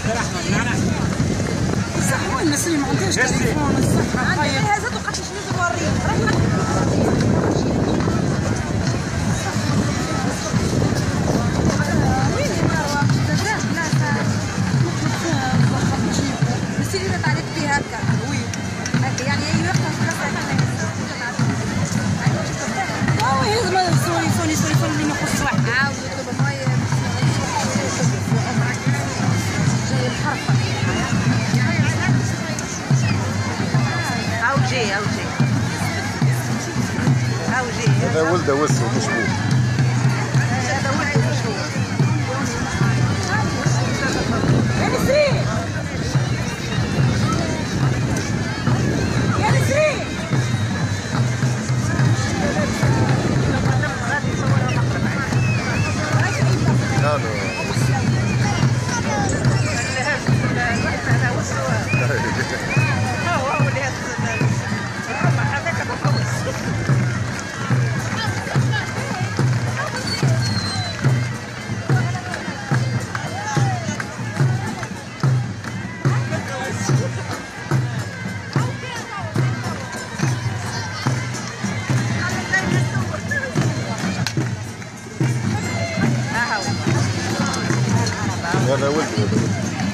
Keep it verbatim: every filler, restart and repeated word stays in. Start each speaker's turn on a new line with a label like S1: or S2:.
S1: بصح وين الناس اللي ما عندهاش تليفون الصحة طيب
S2: هذا وقت شنو نوريك هكا وي هكا يعني اي وقت اه لازم سوري سوري سوري سوري اللي ما يخص واحد عاود يطلب ماي جاي الحرفه هاو جي هاو جي هاو جي
S3: هذا ولده وسو مشبوه
S2: هذا ولده مشبوه يا نسرين
S3: هذا ولد